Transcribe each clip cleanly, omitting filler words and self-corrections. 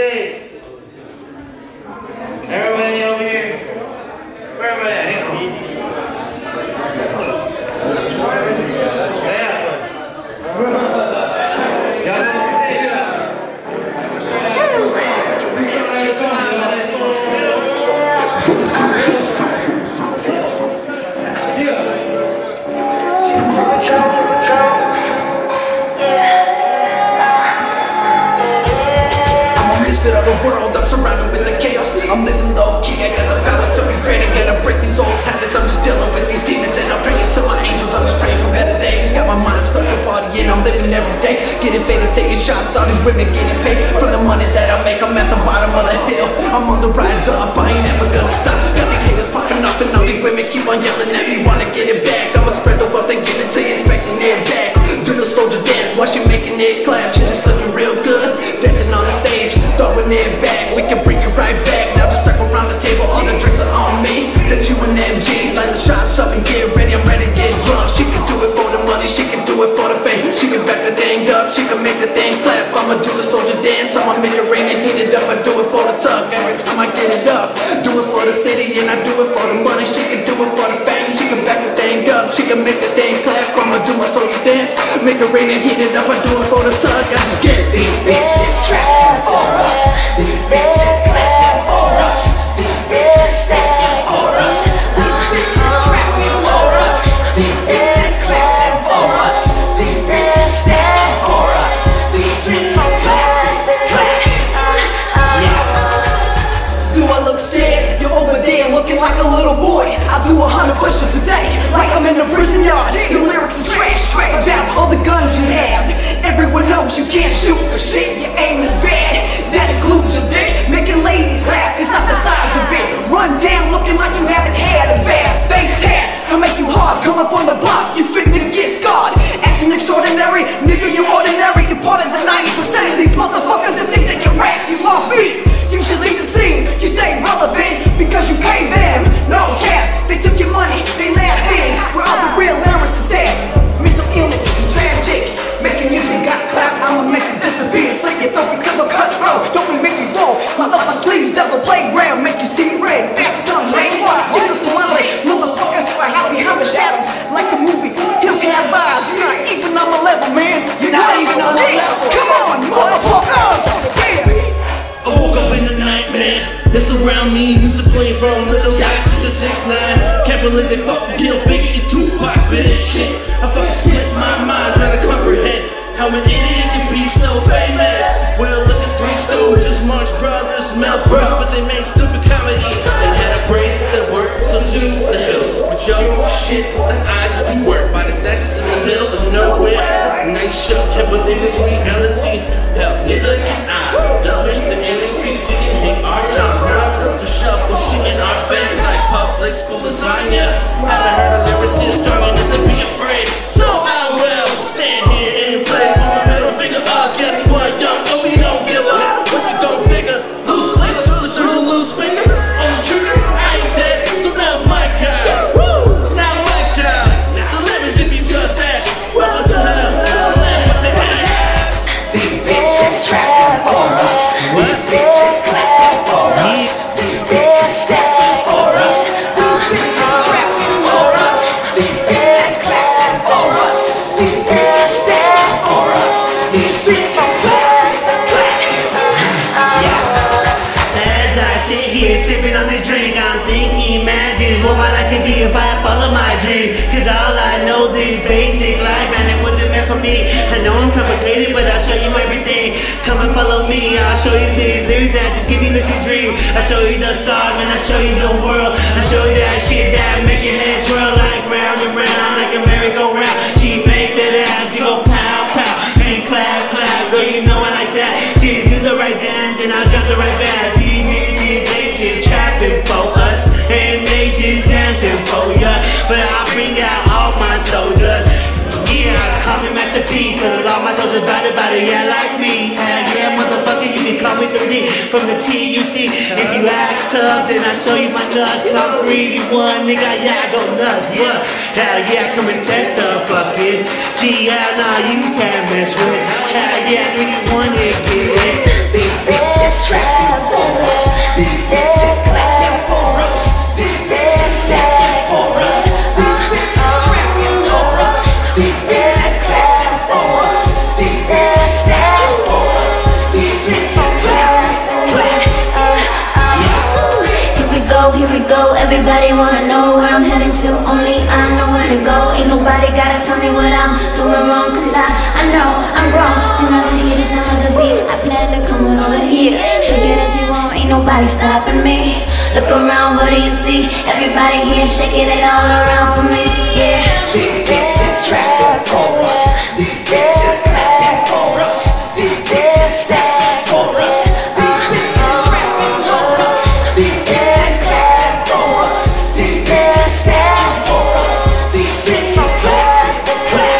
stage. Everybody over here. Where everybody at? Hang on. Stay up. Y'all got to stay up. Straight out two songs. Two songs at a song. Misfit of the world, I'm surrounded with the chaos. I'm living low key, I got the power to be great. I gotta break these old habits, I'm just dealing with these demons. And I'm praying to my angels, I'm just praying for better days. Got my mind stuck to partying, I'm living every day. Getting faded, taking shots, all these women getting paid. From the money that I make, I'm at the bottom of the hill. I'm on the rise up, I ain't never gonna stop. Got these haters popping off and all these women keep on yelling at me, wanna get it back. I'ma spread the wealth and give it to you, expecting it back. Do the soldier dance, while she making it clap. She just looking real good, dancing on the stage, throwing it back. We can bring it right back. Now just circle around the table, all the drinks are on me. That you and MG, light the shots up and get ready. I'm ready to get drunk. She can do it for the money, she can do it for the fame. She can back the thing up, she can make the thing clap. I'ma do the soldier dance, I'ma make it rain and heat it up. I do it for the tuck every time I get it up. Do it for the city and I do it for the money. She can do it for the fame, she can back the thing up. She can make the thing clap. I'ma do my soldier dance, make it rain and heat it up. I do it for the tuck, I just get it. These bitches trapping for us. These bitches clapping for us. These bitches stacking for us. These bitches trapping for us. These bitches clapping for us. These bitches stacking for us. These bitches clapping, clapping. Yeah. Do I look scared? You're over there looking like a little boy. I do 100 push-ups a day, like I'm in a prison yard. Your lyrics are trash about all the guns you have. Everyone knows you can't shoot for shit. Your aim is bad. That includes your dick. Making ladies laugh, it's not the size of it. Run down looking like you haven't had a bath. Face tats, I'll make you hard. Come up on the block, you fit me to get scarred. Acting extraordinary, nigga, you're ordinary. You're part of the 90% of these motherfuckers that think they can rap. You off beat, you should leave the scene. You stay relevant because you pay them. No cap, they took your money, they laughing. Where all the real lyricists at? Mental illness is tragic, making you think got clap. I'ma make you disappear, slit your throat because I'm cutthroat. Don't make me roll, my up my sleeves, devil playground, make you see red. Fast thumbs, rainwater, jingle the money, motherfucker. I hide behind the shadows like the movie Hills Have Eyes. You're not even on my level, man. You're not even on my level. Come on, motherfuckers. I woke up in a nightmare. It's around me, music playing from Little Yacht to the 6ix9ine. Can't believe they fucking killed Biggie and Tupac for this shit. I fucking split my mind trying to comprehend how an idiot can be so famous. Well, look at Three Stooges, Marx Brothers, Mel Brooks, but they made stupid comedy. They had a brain that worked, so to the hills with your shit, the eyes that you work by the statues in the middle of nowhere. Nice show, can't believe this reality. Hell, neither can I. Just wish the industry didn't hate our genre to shuffle shit in our face like public school lasagna. Haven't heard a lyricist strong enough to be afraid, so I will stand here and play with my middle finger up. Guess what, young? No, we don't give up. What you gon' figure? Loose lips, deserves a loose finger on the trigger. I ain't dead, so now my guy. It's not my job. Delivers if you just ask. Welcome to hell, to the land with the ass. These bitches trapping for us. These bitches clapping for us. These bitches stacking for us. These bitches trapping for us. These bitches clapping for us. These bitches stacking for us. These bitches clapping, clapping. Yeah. As I sit here sipping on this drink, I'm thinking, imagine what my life could be if I follow my dream. Cause all I know this basic life, and it wasn't meant for me. I know I'm complicated, but I'll show you everything. Come and follow me, I'll show you these lyrics that just give you this dream. I'll show you the stars, man, I'll show you the world. I'll show you that shit that make your head swirl like round and round, like a merry-go-round. She make that ass, you go pow, pow, and clap, clap. Girl, you know I like that. She do the right dance, and I'll jump the right back. These bitches, they just trapping for us, and they just dancing for ya. But I bring out all my soldiers. Yeah, I call me Master P, cause all my soldiers body, yeah, like me. Yeah, motherfucker, you can call me 3D from the TUC. If you act tough, then I'll show you my nuts. Cause I'm 3D1, nigga, yeah, I go nuts. What? Hell yeah, come and test the fucking G, hell nah, you can't mess with. Hell yeah, 3D1, yeah, get it. These bitches trapping. These bitches clapping for us. These bitches stacking for us. These bitches trapping for us. These bitches clapping for us. These bitches stacking for us. These bitches clapping, clap. Here we go, everybody wanna know where I'm heading to. Only I know where to go. Ain't nobody gotta tell me what I'm doing wrong, cause I know I'm grown. Soon as I hear the sound of the beat, I plan to come on over here. Take it as you want, ain't nobody stopping me. Look around, what do you see? Everybody here shaking it all around for me, yeah. These bitches trapping for us. These bitches clapping for us. These bitches stacking for us. These bitches trapping for us. These bitches clapping for us. These bitches stacking for us. These bitches clapping, clap.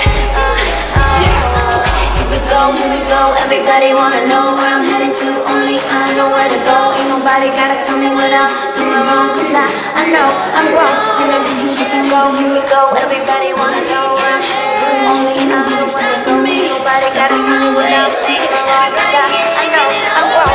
Here we go, everybody wanna know where I'm heading to. Only I know where to go. Ain't nobody gotta tell me what I'm doing wrong, cause I know I'm grown. So let's hear this and go. Here we go, everybody wanna know where I'm heading to. Only I know where to go. Ain't nobody gotta tell me what I'm doing wrong, cause I know I'm grown.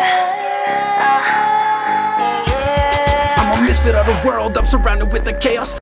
I'm a misfit of the world, I'm surrounded with the chaos.